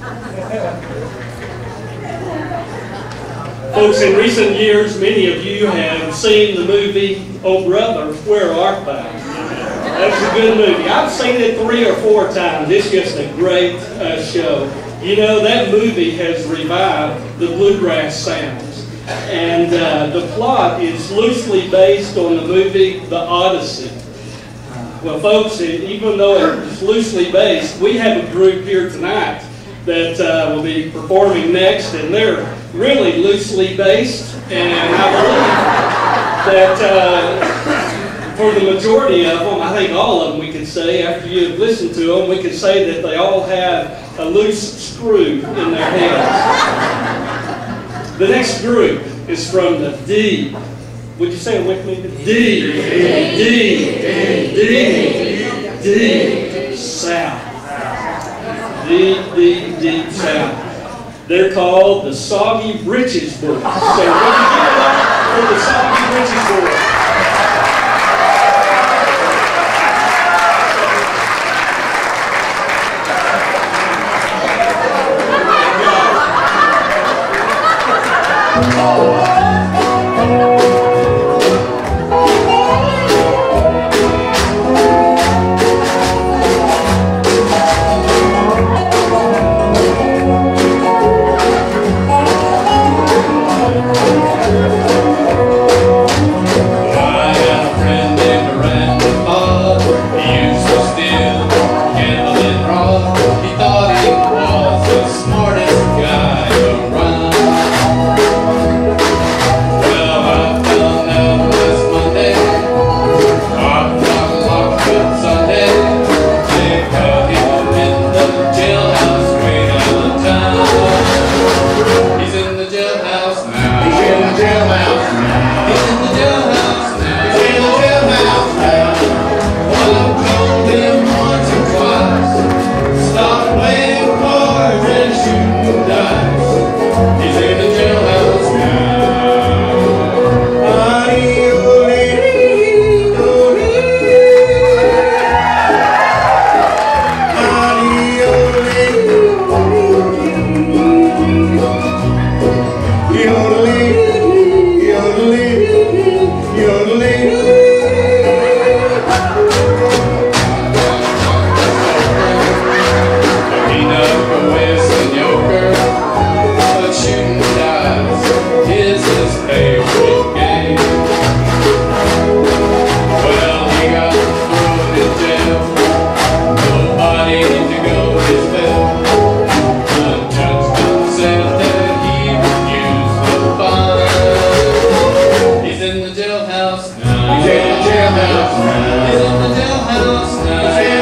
Folks, in recent years, many of you have seen the movie, Oh Brother, Where Art Thou? That's a good movie. I've seen it 3 or 4 times. It's just a great show. You know, that movie has revived the bluegrass sounds. And the plot is loosely based on the movie The Odyssey. Well, folks, even though it's loosely based, we have a group here tonight that will be performing next, and they're really loosely based. And I believe that for the majority of them, I think all of them, we could say, after you've listened to them, we could say that they all have a loose screw in their heads. The next group is from the D. Would you say it with me? D South. Deep South. They're called the Soggy Britches Boys. So what do you give it up for the Soggy Britches Boys? He's in the jailhouse now.